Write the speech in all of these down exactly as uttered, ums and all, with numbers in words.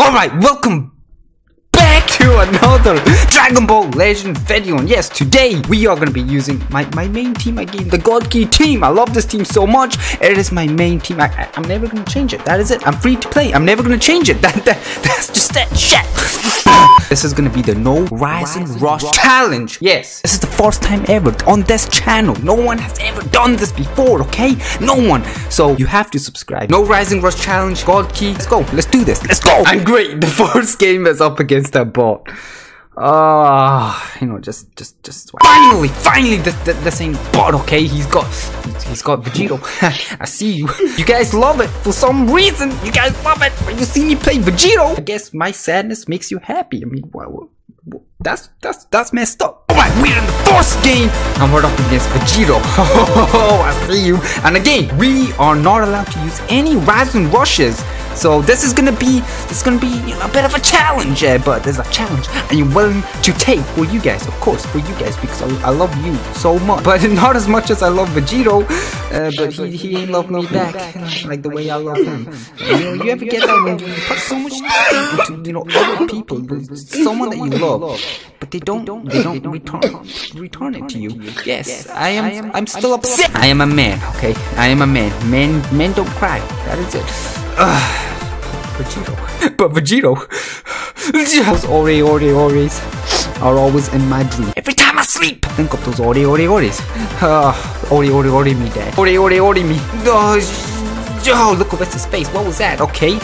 Alright, welcome back to another Dragon Ball Legends video. And yes, today we are going to be using my, my main team I game, the God Key team. I love this team so much. It is my main team. I, I, I'm never going to change it. That is it. I'm free to play. I'm never going to change it. That, that That's just that shit. This is going to be the No Rising Rush Challenge. Yes, this is the first time ever on this channel. No one has ever done this before, okay? No one. So you have to subscribe. No Rising Rush Challenge, God Key. Let's go. Let's do this. Let's go. I'm great. The first game is up against that bot. Ah, uh, you know, just, just, just finally, finally, this, this, this ain't bot, okay? He's got, he's got Vegito. I see you. You guys love it for some reason. You guys love it when you see me play Vegito. I guess my sadness makes you happy. I mean, well, that's that's that's messed up. Alright, we're in the first game, and we're up against Vegito. Oh, I see you. And again, we are not allowed to use any Rising Rushes. So this is gonna be, this is gonna be you know, a bit of a challenge, uh, but there's a challenge, and you're willing to take for you guys, of course, for you guys, because I, I love you so much, but not as much as I love Vegito. Uh, but he he ain't love me back like the way I love him. You know, you ever get that when you put so much time into you know other people, someone that you love, but they don't they don't return return it to you. Yes, I am I'm still upset. I am a man, okay? I am a man. Men men don't cry. That is it. Ugh. Vegito. But Vegito, those Ore Ore Ores are always in my dream. Every time I sleep, I think of those Ore Ore Ores. Uh, Ore Ore Ore me, dad. Ore Ore Ore me. Oh, oh, look at his face. What was that? Okay.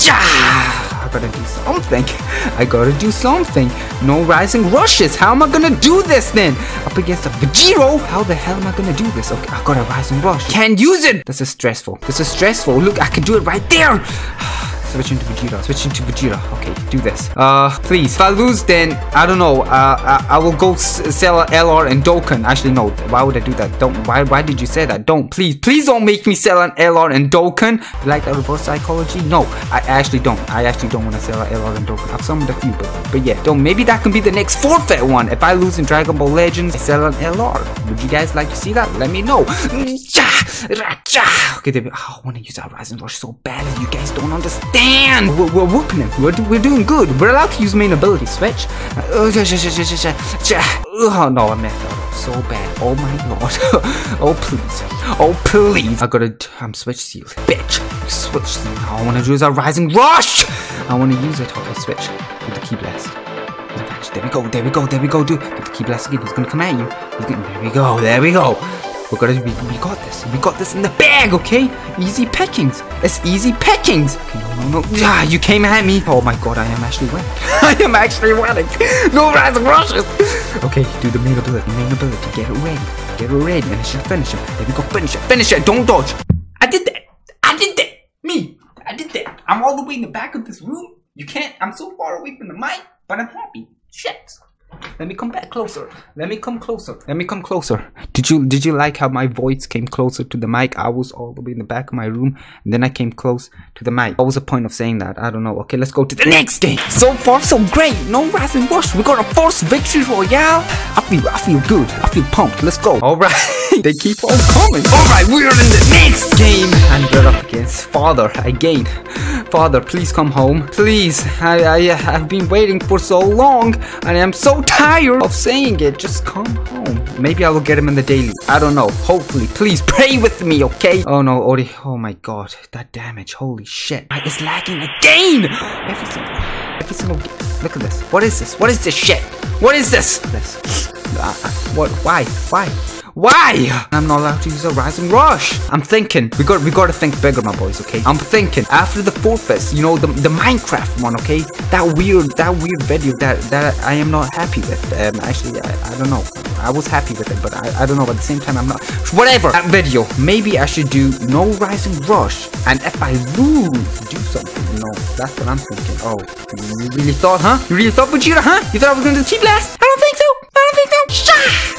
I gotta do something. I gotta do something. No Rising Rushes. How am I gonna do this then? Up against a Vegito? How the hell am I gonna do this? Okay, I got a Rising Rush. Can't use it. This is stressful. This is stressful. Look, I can do it right there. Switching to Vegeta. Switching to Vegeta. Okay, do this. Uh, please. If I lose, then I don't know. Uh, I, I will go s sell L R and Dokkan. Actually, no. Why would I do that? Don't. Why? Why did you say that? Don't. Please. Please don't make me sell an L R and Dokkan. You like that reverse psychology? No, I actually don't. I actually don't want to sell an L R and Dokkan. I've summoned a few, but but yeah. Don't. Maybe that can be the next forfeit one. If I lose in Dragon Ball Legends, I sell an L R. Would you guys like to see that? Let me know. Okay, there we, oh, I want to use our Rising Rush so badly. You guys don't understand. We're, we're whooping him. We're, we're doing good. We're allowed to use main ability. Switch. Uh, oh no, I messed up so bad. Oh my lord. Oh please. Oh please. I gotta. I'm switch sealed. Bitch. Switch sealed. All I want to do is our Rising Rush. I want to use it. Okay, switch with the Ki Blast. There we go. There we go. There we go, dude. With the Ki Blast again. He's gonna come at you. He's gonna. There we go. There we go. We're gonna, we, we got this. We got this in the bag, okay? Easy pickings. It's easy pickings. Okay, no, no, no. Ah, you came at me. Oh my god, I am actually winning. I am actually winning. No Rising Rushes. Okay, do the main ability. Main ability. Get it ready. Get it ready. And it should finish him. There we go. Finish it. Finish it. Don't dodge. I did that. I did that. Me. I did that. I'm all the way in the back of this room. You can't. I'm so far away from the mic, but I'm happy. Shit. Let me come back closer. Let me come closer. Let me come closer. Did you did you like how my voice came closer to the mic? I was all the way in the back of my room, and then I came close to the mic. What was the point of saying that? I don't know. Okay, let's go to the next game. So far, so great. No Rising Rush. We got a first victory royale. I feel I feel good. I feel pumped. Let's go. All right. They keep on coming. All right, we're in the next game, and we're up against Father again. Father, please come home. Please. I I have been waiting for so long, and I'm so tired of saying it. Just come home. Maybe I will get him in the daily. I don't know. Hopefully. Please pray with me, okay? Oh no, Ori. Oh my god. That damage. Holy shit. It's lagging again. Every single, every single. Look at this. What is this? What is this shit? What is this? This. Uh, what? Why? Why? Why? I'm not allowed to use a Rising Rush. I'm thinking. We got we got to think bigger, my boys, okay? I'm thinking after the forfeits, you know, the the Minecraft one, okay? That weird that weird video that that I am not happy with. Um, actually, I, I don't know. I was happy with it, but I I don't know. At the same time, I'm not. Whatever. That video. Maybe I should do no Rising Rush, and if I lose, do something. You know, that's what I'm thinking. Oh, you really thought, huh? You really thought, Vegeta, huh? You thought I was gonna do Ki Blast? I don't think so. I don't think so. Shah!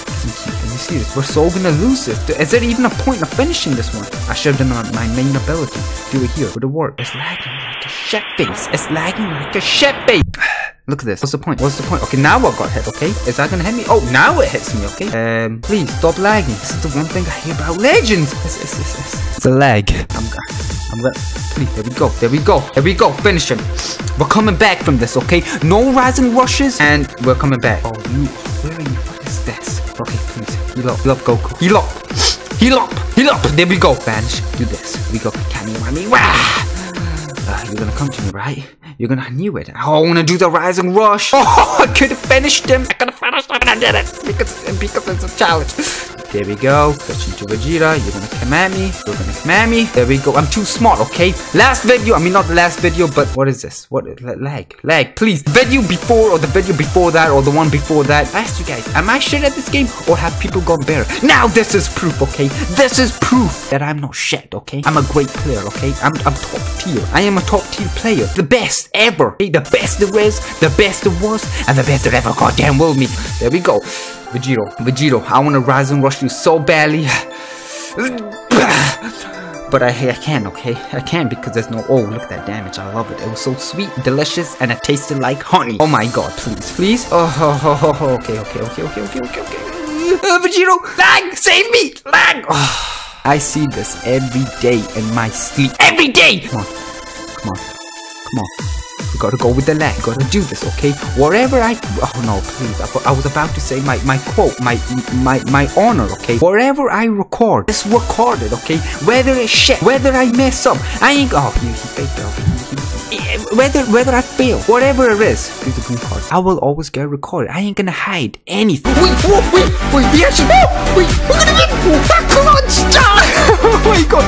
See this, we're so gonna lose this. Is there even a point of finishing this one? I should have done my main ability. Do it here. Would it work? It's lagging like a shit face. It's lagging like a shit face. Look at this. What's the point? What's the point? Okay, now I got hit, okay? Is that gonna hit me? Oh, now it hits me, okay? Um, please, stop lagging. This is the one thing I hate about Legends. It's, it's, it's, it's, it's a lag. I'm, I'm gonna, please, there we go, there we go, there we go, finish him. We're coming back from this, okay? No rising rushes, and we're coming back. Oh, you, where are you? What is this? Okay, please, heal up, heal up, Goku. Heal up, heal up, heal up. There we go, Vanish. Do this. Here we go. Can you want me? Wah! Uh, you're gonna come to me, right? You're gonna, I knew it. Oh, I wanna do the rising rush. Oh, I could have finished him. I could have finished him, and I did it because because it's a challenge. There we go. Switch into Vegeta. You're gonna come at me. You're gonna come at me. There we go. I'm too smart, okay? Last video. I mean, not the last video, but what is this? What? Lag. Lag. Please. Video before or the video before that or the one before that. I asked you guys, am I shit at this game or have people gone better? Now this is proof, okay? This is proof that I'm not shit, okay? I'm a great player, okay? I'm, I'm top tier. I am a top tier player. The best ever. Okay? The best there is, the best there was, and the best that ever goddamn will me. There we go. Vegito, Vegito, I want to rise and rush you so badly. But I, I can't, okay? I can't because there's no... Oh, look at that damage. I love it. It was so sweet, delicious, and it tasted like honey. Oh my god, please, please. Oh, oh, oh, oh, okay, okay, okay, okay, okay, okay, okay. Uh, Vegito, lag, save me, lag. Oh, I see this every day in my sleep. Every day! Come on, come on, come on. You gotta go with the lag. You gotta do this, okay? Wherever I... Oh no, please. I, I was about to say my, my quote, my my my honor, okay? Wherever I record, it's recorded, okay? Whether it's shit, whether I mess up, I ain't... Oh, he, he faked it, okay? Whether, whether I fail, whatever it is, here's the green card. I will always get recorded. I ain't gonna hide anything. Wait, wait, wait, wait, we actually... Oh, wait, we're gonna get... That clutch! Oh my god!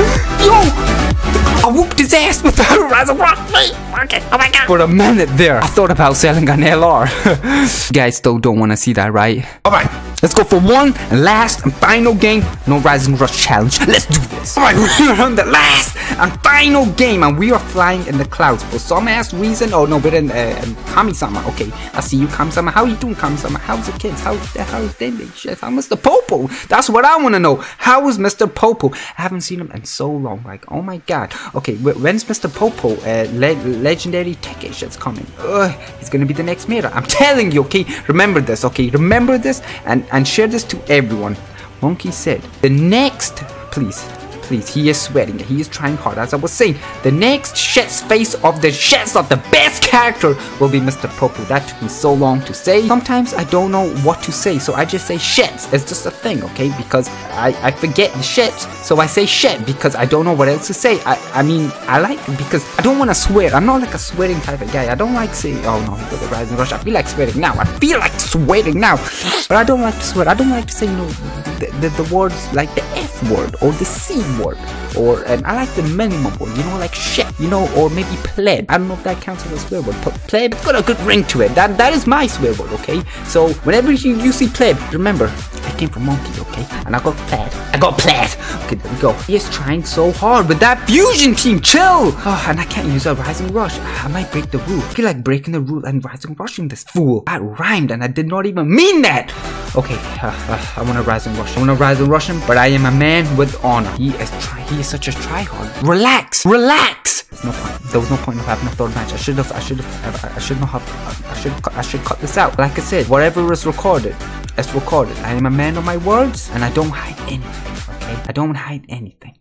Yo! I whooped his ass with the Horizon Rock. Okay, oh my god. For a minute there, I thought about selling an L R. You guys still don't want to see that, right? Alright, let's go for one and last and final game. No Rising Rush challenge. Let's do this. Alright, we're on the last and final game, and we are flying in the clouds for some ass reason. Oh no, we're in uh, Kami-sama. Okay, I see you, Kami-sama. How you doing, Kami-sama? How's the kids? How's the how's them? How Mister Popo? That's what I want to know. How is Mister Popo? I haven't seen him in so long. Like, oh my god. Okay, when's Mister Popo? Uh, le legendary tech shit's coming. Ugh, he's gonna be the next meta. I'm telling you, okay? Remember this, okay? Remember this and, and share this to everyone. Monkey said, the next, please, please, he is sweating. He is trying hard. As I was saying, the next shit's face of the shits of the best character will be Mister Popo. That took me so long to say. Sometimes I don't know what to say, so I just say shits. It's just a thing, okay? Because I, I forget the shit, so I say shit because I don't know what else to say. I, I mean, I like it because I don't want to swear. I'm not like a swearing type of guy. I don't like saying, oh no, he got the Rising Rush. I feel like swearing now. I feel like swearing now. But I don't like to swear. I don't like to say, you know, the, the, the words like the F word or the C word. Or, and I like the minimum word, you know, like shit, you know, or maybe pleb. I don't know if that counts as a swear word, but pleb, it's got a good ring to it. That that is my swear word, okay? So, whenever you, you see pleb, remember, I came from monkey, okay? And I got pleb. I got pleb. Okay, there we go. He is trying so hard with that fusion team, chill! Oh, and I can't use a Rising Rush. I might break the rule. I feel like breaking the rule and Rising Rushing this fool. That rhymed, and I did not even mean that! Okay, uh, uh, I want to Rising Rush. I want to Rising Rush him, but I am a man with honor. He is try. He is such a tryhard. Relax, relax. There's no point. There was no point of having a third match. I should have. I should have. I, I should not have. I should. I should cut this out. Like I said, whatever is recorded, it's recorded. I am a man of my words, and I don't hide anything. Okay, I don't hide anything.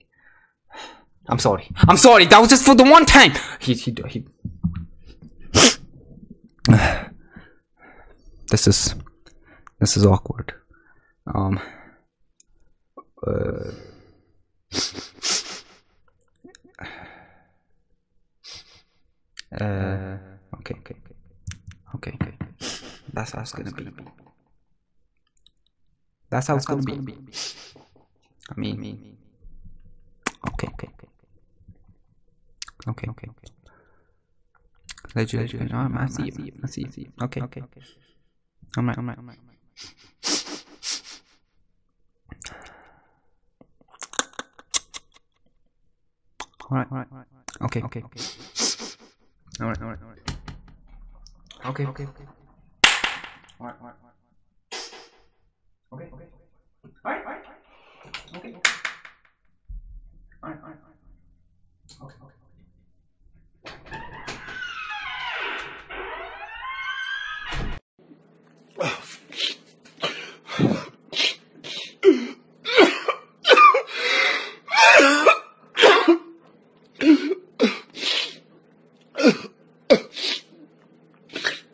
I'm sorry. I'm sorry. That was just for the one time. He. He. he. This is. This is awkward. Um. Uh. Uh. Okay. Okay. Okay. Okay. That's how it's gonna be. That's how it's gonna be. I mean. Okay. Okay. Okay. Okay. Legend. Legend. No, I see you. I see you. Okay. Okay. I'm right. I'm right. I'm right. Alright, alright, alright. Okay, okay, okay. Alright, alright, alright. Okay, okay, okay. Alright, alright, alright. Okay, okay. Alright, alright. Okay.